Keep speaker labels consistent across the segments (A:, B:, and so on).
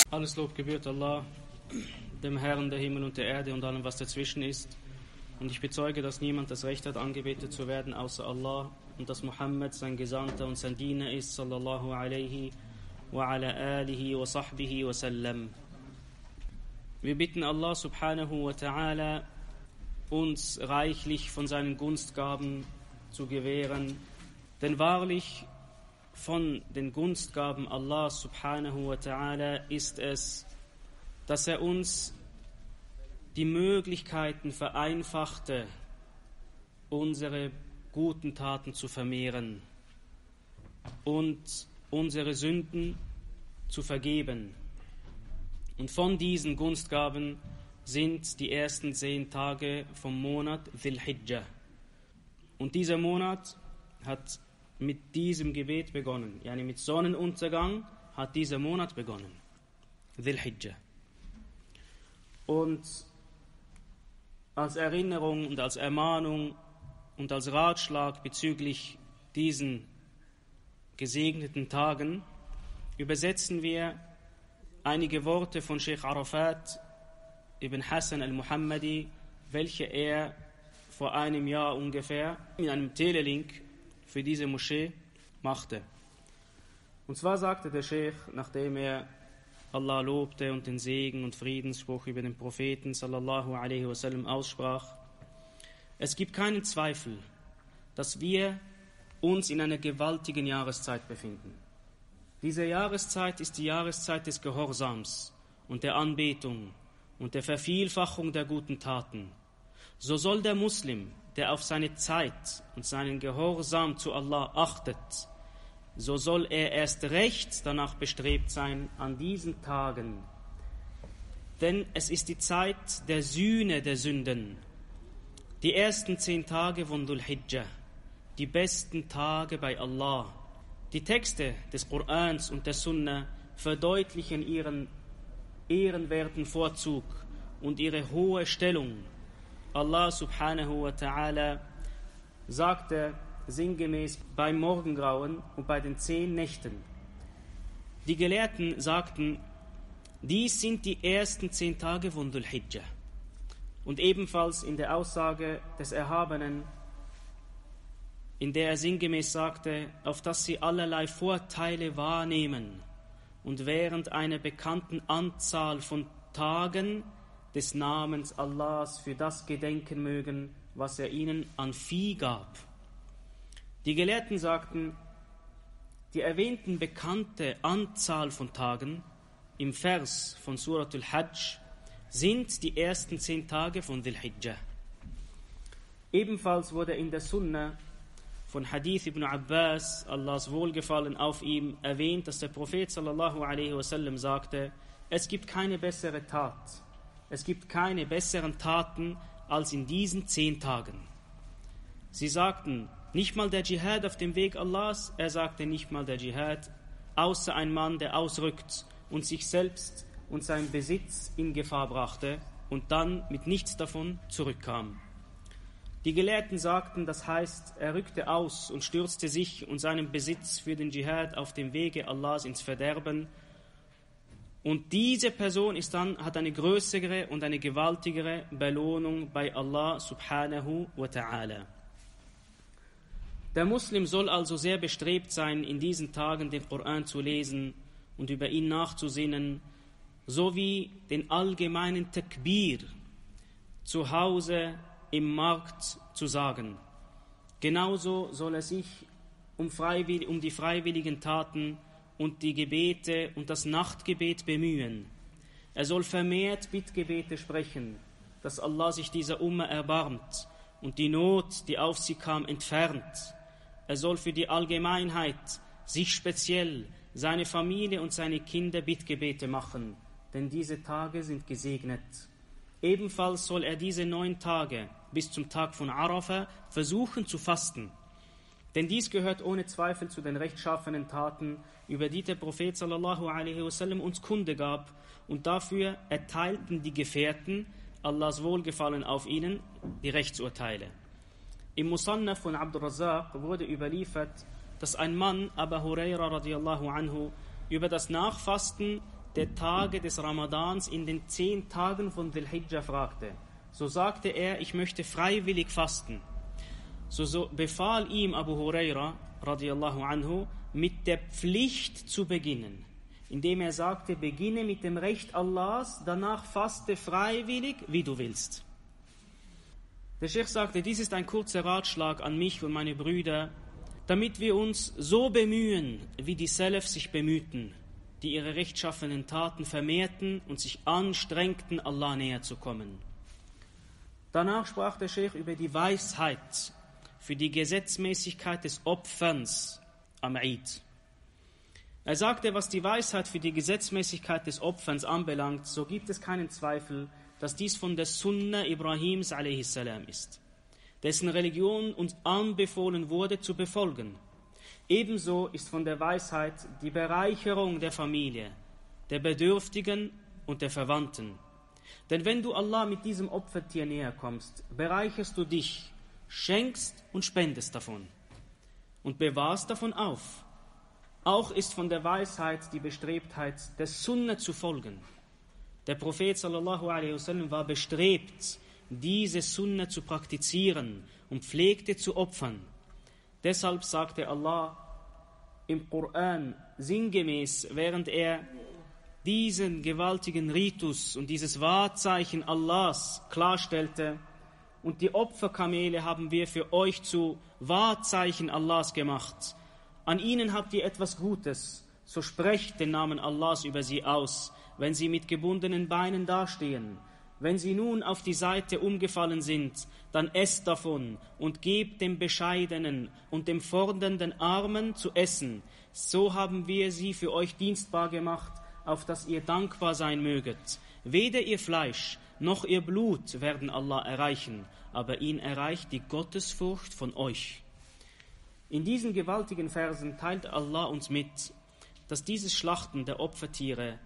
A: Alles Lob gebührt Allah, dem Herrn der Himmel und der Erde und allem, was dazwischen ist. Und ich bezeuge, dass niemand das Recht hat, angebetet zu werden, außer Allah, und dass Muhammad sein Gesandter und sein Diener ist, sallallahu alaihi wa ala alihi wa sahbihi wa sallam. Wir bitten Allah subhanahu wa ta'ala, uns reichlich von seinen Gunstgaben zu gewähren, denn wahrlich von den Gunstgaben Allah subhanahu wa ta'ala ist es, dass er uns die Möglichkeiten vereinfachte, unsere guten Taten zu vermehren und unsere Sünden zu vergeben. Und von diesen Gunstgaben sind die ersten 10 Tage vom Monat Dhul Hijjah. Und dieser Monat hat mit diesem Gebet begonnen. Yani mit Sonnenuntergang hat dieser Monat begonnen. Dhul Hijjah. Und als Erinnerung und als Ermahnung und als Ratschlag bezüglich diesen gesegneten Tagen übersetzen wir einige Worte von Sheikh Arafat ibn Hassan al-Muhammadi, welche er vor einem Jahr ungefähr in einem Telelink für diese Moschee machte. Und zwar sagte der Sheikh, nachdem er Allah lobte und den Segen und Friedensspruch über den Propheten sallallahu alaihi wasallam aussprach: Es gibt keinen Zweifel, dass wir uns in einer gewaltigen Jahreszeit befinden. Diese Jahreszeit ist die Jahreszeit des Gehorsams und der Anbetung und der Vervielfachung der guten Taten. So soll der Muslim, der auf seine Zeit und seinen Gehorsam zu Allah achtet, so soll er erst recht danach bestrebt sein an diesen Tagen. Denn es ist die Zeit der Sühne der Sünden. Die ersten 10 Tage von Dhul Hijjah, die besten Tage bei Allah. Die Texte des Korans und der Sunna verdeutlichen ihren ehrenwerten Vorzug und ihre hohe Stellung. Allah subhanahu wa ta'ala sagte sinngemäß beim Morgengrauen und bei den 10 Nächten. Die Gelehrten sagten, dies sind die ersten 10 Tage von Dhul Hijjah. Und ebenfalls in der Aussage des Erhabenen, in der er sinngemäß sagte, auf dass sie allerlei Vorteile wahrnehmen und während einer bekannten Anzahl von Tagen des Namens Allahs für das gedenken mögen, was er ihnen an Vieh gab. Die Gelehrten sagten, die erwähnten bekannte Anzahl von Tagen im Vers von Suratul Hajj sind die ersten 10 Tage von Dhul Hijjah. Ebenfalls wurde in der Sunna von Hadith ibn Abbas, Allahs Wohlgefallen auf ihm, erwähnt, dass der Prophet sallallahu alaihi wasallam sagte, es gibt keine bessere Tat, es gibt keine besseren Taten als in diesen 10 Tagen. Sie sagten, nicht mal der Dschihad auf dem Weg Allahs, er sagte nicht mal der Dschihad, außer ein Mann, der ausrückt und sich selbst und seinen Besitz in Gefahr brachte und dann mit nichts davon zurückkam. Die Gelehrten sagten, das heißt, er rückte aus und stürzte sich und seinen Besitz für den Dschihad auf dem Wege Allahs ins Verderben. Und diese Person hat eine größere und eine gewaltigere Belohnung bei Allah subhanahu wa ta'ala. Der Muslim soll also sehr bestrebt sein, in diesen Tagen den Koran zu lesen und über ihn nachzusinnen, sowie den allgemeinen Takbir zu Hause im Markt zu sagen. Genauso soll er sich um die freiwilligen Taten und die Gebete und das Nachtgebet bemühen. Er soll vermehrt Bittgebete sprechen, dass Allah sich dieser Umma erbarmt und die Not, die auf sie kam, entfernt. Er soll für die Allgemeinheit, sich speziell, seine Familie und seine Kinder Bittgebete machen, denn diese Tage sind gesegnet. Ebenfalls soll er diese 9 Tage bis zum Tag von Arafah versuchen zu fasten. Denn dies gehört ohne Zweifel zu den rechtschaffenen Taten, über die der Prophet sallallahu alaihi wasallam uns Kunde gab. Und dafür erteilten die Gefährten, Allahs Wohlgefallen auf ihnen, die Rechtsurteile. Im Musannaf von Abdur Razzaq wurde überliefert, dass ein Mann, Abu Huraira radiallahu anhu, über das Nachfasten der Tage des Ramadans in den 10 Tagen von Dhul Hijjah fragte. So sagte er, ich möchte freiwillig fasten. So befahl ihm Abu Huraira radiyallahu anhu, mit der Pflicht zu beginnen, indem er sagte, beginne mit dem Recht Allahs, danach faste freiwillig, wie du willst. Der Sheikh sagte, dies ist ein kurzer Ratschlag an mich und meine Brüder, damit wir uns so bemühen, wie die Salaf sich bemühten, die ihre rechtschaffenen Taten vermehrten und sich anstrengten, Allah näher zu kommen. Danach sprach der Sheikh über die Weisheit für die Gesetzmäßigkeit des Opferns am Eid. Er sagte, was die Weisheit für die Gesetzmäßigkeit des Opferns anbelangt, so gibt es keinen Zweifel, dass dies von der Sunna Ibrahims a.s. ist, dessen Religion uns anbefohlen wurde zu befolgen. Ebenso ist von der Weisheit die Bereicherung der Familie, der Bedürftigen und der Verwandten. Denn wenn du Allah mit diesem Opfertier näher kommst, bereicherst du dich, schenkst und spendest davon und bewahrst davon auf. Auch ist von der Weisheit die Bestrebtheit, der Sunna zu folgen. Der Prophet sallallahu alaihi wasallam war bestrebt, diese Sunna zu praktizieren und pflegte zu opfern. Deshalb sagte Allah im Koran sinngemäß, während er diesen gewaltigen Ritus und dieses Wahrzeichen Allahs klarstellte, und die Opferkamele haben wir für euch zu Wahrzeichen Allahs gemacht. An ihnen habt ihr etwas Gutes, so sprecht den Namen Allahs über sie aus, wenn sie mit gebundenen Beinen dastehen. Wenn sie nun auf die Seite umgefallen sind, dann esst davon und gebt dem Bescheidenen und dem fordernden Armen zu essen. So haben wir sie für euch dienstbar gemacht, auf dass ihr dankbar sein möget. Weder ihr Fleisch noch ihr Blut werden Allah erreichen, aber ihn erreicht die Gottesfurcht von euch. In diesen gewaltigen Versen teilt Allah uns mit, dass dieses Schlachten der Opfertiere,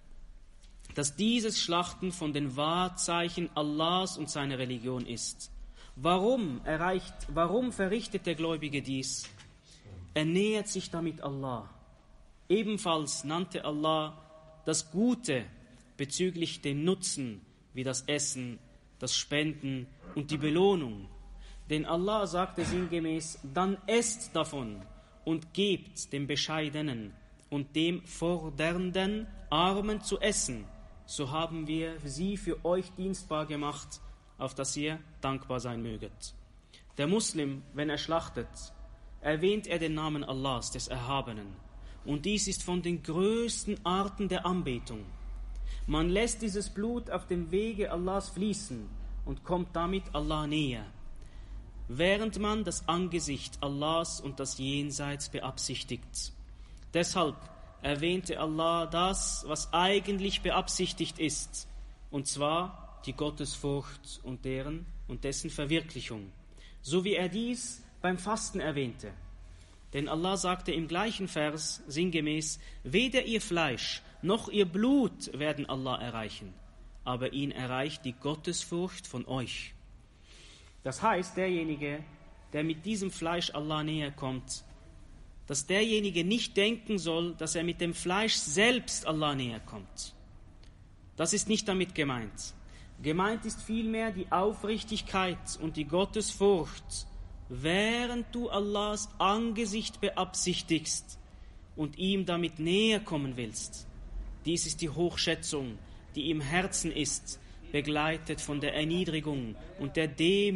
A: dass dieses Schlachten von den Wahrzeichen Allahs und seiner Religion ist. Warum verrichtet der Gläubige dies? Er nähert sich damit Allah. Ebenfalls nannte Allah das Gute bezüglich den Nutzen, wie das Essen, das Spenden und die Belohnung. Denn Allah sagte sinngemäß, dann esst davon und gebt dem Bescheidenen und dem fordernden Armen zu essen. So haben wir sie für euch dienstbar gemacht, auf dass ihr dankbar sein möget. Der Muslim, wenn er schlachtet, erwähnt er den Namen Allahs, des Erhabenen. Und dies ist von den größten Arten der Anbetung. Man lässt dieses Blut auf dem Wege Allahs fließen und kommt damit Allah näher, während man das Angesicht Allahs und das Jenseits beabsichtigt. Deshalb erwähnte Allah das, was eigentlich beabsichtigt ist, und zwar die Gottesfurcht und dessen Verwirklichung, so wie er dies beim Fasten erwähnte. Denn Allah sagte im gleichen Vers sinngemäß, weder ihr Fleisch noch ihr Blut werden Allah erreichen, aber ihn erreicht die Gottesfurcht von euch. Das heißt, derjenige, der mit diesem Fleisch Allah näher kommt, dass derjenige nicht denken soll, dass er mit dem Fleisch selbst Allah näher kommt. Das ist nicht damit gemeint. Gemeint ist vielmehr die Aufrichtigkeit und die Gottesfurcht, während du Allahs Angesicht beabsichtigst und ihm damit näher kommen willst. Dies ist die Hochschätzung, die im Herzen ist, begleitet von der Erniedrigung und der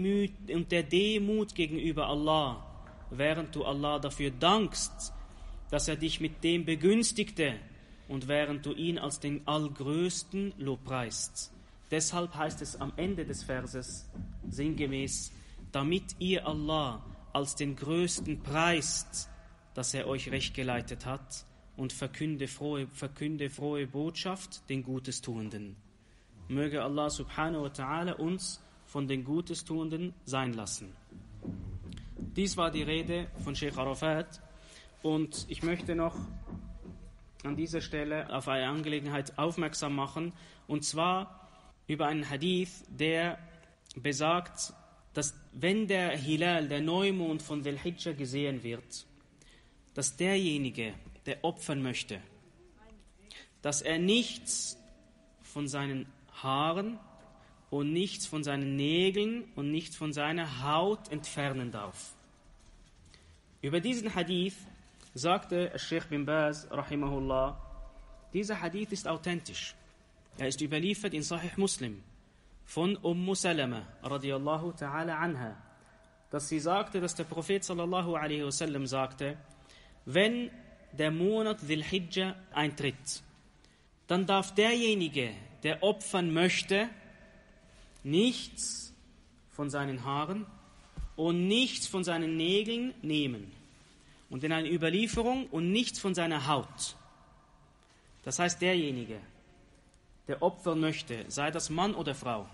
A: Demut gegenüber Allah, während du Allah dafür dankst, dass er dich mit dem begünstigte und während du ihn als den Allgrößten lobpreist. Deshalb heißt es am Ende des Verses sinngemäß, damit ihr Allah als den Größten preist, dass er euch recht geleitet hat, und verkünde frohe Botschaft den Gutestuenden. Möge Allah subhanahu wa ta'ala uns von den Gutestuenden sein lassen. Dies war die Rede von Sheikh Arafat, und ich möchte noch an dieser Stelle auf eine Angelegenheit aufmerksam machen, und zwar über einen Hadith, der besagt, dass wenn der Hilal, der Neumond von Dhul Hijjah gesehen wird, dass derjenige, der opfern möchte, dass er nichts von seinen Haaren und nichts von seinen Nägeln und nichts von seiner Haut entfernen darf. Über diesen Hadith sagte Sheikh bin Baz, rahimahullah, dieser Hadith ist authentisch. Er ist überliefert in Sahih Muslim von Salama, radiyallahu ta'ala anha, dass sie sagte, dass der Prophet sallallahu alaihi wasallam sagte, wenn der Monat Dhul Hijjah eintritt, dann darf derjenige, der opfern möchte, nichts von seinen Haaren und nichts von seinen Nägeln nehmen. Und in einer Überlieferung und nichts von seiner Haut. Das heißt, derjenige, der opfern möchte, sei das Mann oder Frau,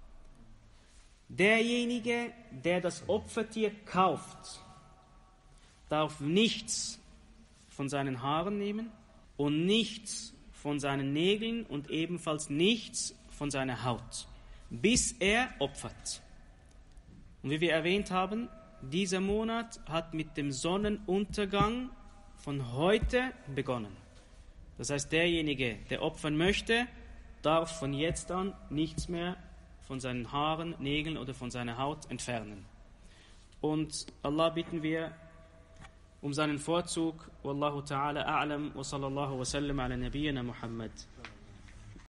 A: derjenige, der das Opfertier kauft, darf nichts von seinen Haaren nehmen und nichts von seinen Nägeln und ebenfalls nichts von seiner Haut, bis er opfert. Und wie wir erwähnt haben, dieser Monat hat mit dem Sonnenuntergang von heute begonnen. Das heißt, derjenige, der opfern möchte, darf von jetzt an nichts mehr von seinen Haaren, Nägeln oder von seiner Haut entfernen. Und Allah bitten wir um seinen Vorzug. Wallahu ta'ala a'lam wa sallallahu wa sallam ala nabiyyina Muhammad.